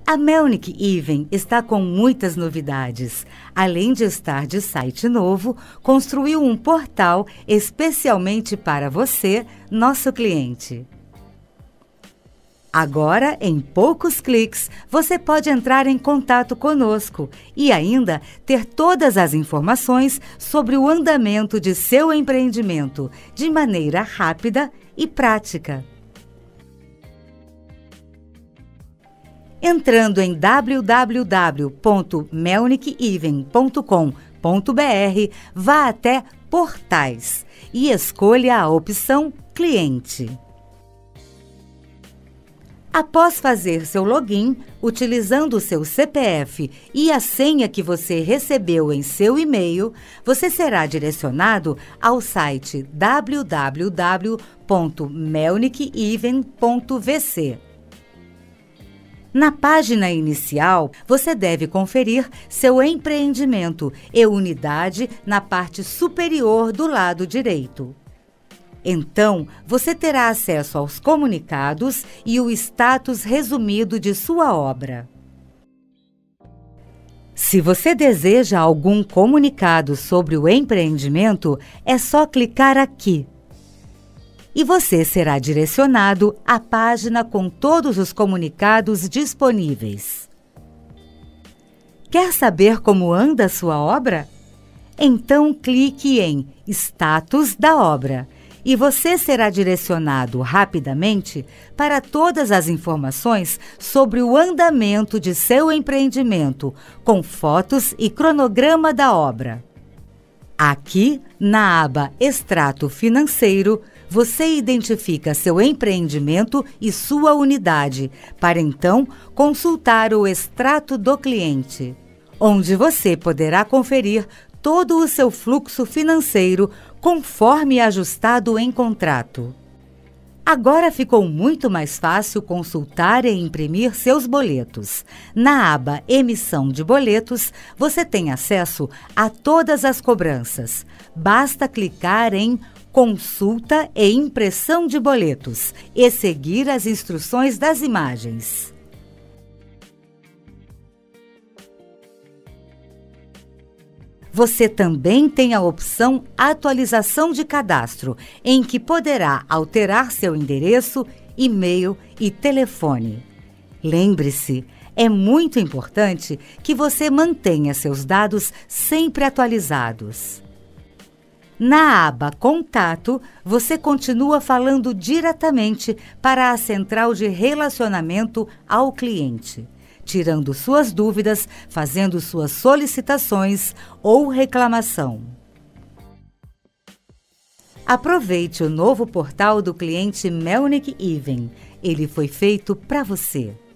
A Melnick Even está com muitas novidades. Além de estar de site novo, construiu um portal especialmente para você, nosso cliente. Agora, em poucos cliques, você pode entrar em contato conosco e ainda ter todas as informações sobre o andamento de seu empreendimento de maneira rápida e prática. Entrando em www.melnickeven.com.br, vá até Portais e escolha a opção Cliente. Após fazer seu login, utilizando o seu CPF e a senha que você recebeu em seu e-mail, você será direcionado ao site www.melnickeven.vc. Na página inicial, você deve conferir seu empreendimento e unidade na parte superior do lado direito. Então, você terá acesso aos comunicados e o status resumido de sua obra. Se você deseja algum comunicado sobre o empreendimento, é só clicar aqui. E você será direcionado à página com todos os comunicados disponíveis. Quer saber como anda a sua obra? Então clique em Status da obra e você será direcionado rapidamente para todas as informações sobre o andamento de seu empreendimento, com fotos e cronograma da obra. Aqui, na aba Extrato Financeiro, você identifica seu empreendimento e sua unidade, para então consultar o extrato do cliente, onde você poderá conferir todo o seu fluxo financeiro conforme ajustado em contrato. Agora ficou muito mais fácil consultar e imprimir seus boletos. Na aba Emissão de Boletos, você tem acesso a todas as cobranças. Basta clicar em Consulta e impressão de boletos e seguir as instruções das imagens. Você também tem a opção Atualização de Cadastro, em que poderá alterar seu endereço, e-mail e telefone. Lembre-se, é muito importante que você mantenha seus dados sempre atualizados. Na aba Contato, você continua falando diretamente para a central de relacionamento ao cliente, tirando suas dúvidas, fazendo suas solicitações ou reclamação. Aproveite o novo portal do cliente Melnick Even. Ele foi feito para você.